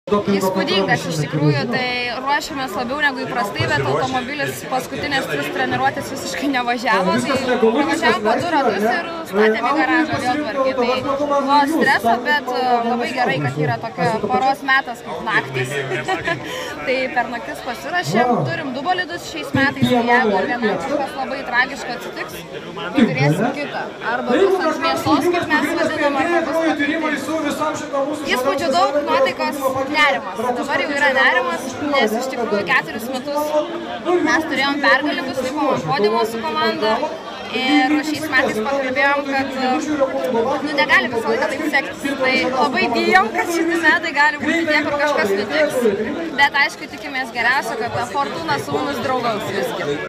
Įspūdingas iš tikrųjų, tai ruošiamės labiau negu įprastai, bet automobilis paskutinės 3 treniruotės visiškai nevažiavo, tai pravažiavom po 2 ratus ir statėm į garažą vėl tvarkyti. Tai buvo streso, bet labai gerai, kad yra tokia paros metas kaip naktis. Tai per naktis pasirašėm, turim 2 bolidus šiais metais, jeigu vienam kažkas labai tragiško atsitiks, tai turėsim kitą. Arba bus ant mėsos, kaip mes vadinam, arba bus pakreipti. Įspūdžių daug, nuotaikos nerimas. Dabar jau yra nerimas, nes iš tikrųjų 4 metus mes turėjom pergalingus, lipom ant podiumo su komanda ir šiais metais pakalbėjom, kad negali visą laiką taip sektis. Tai labai bijom, kad šitie metai gali būti tie, kur kažkas nutiks, bet aišku tikimės geriausio, kad ta fortuna su mumis draugaus visgi.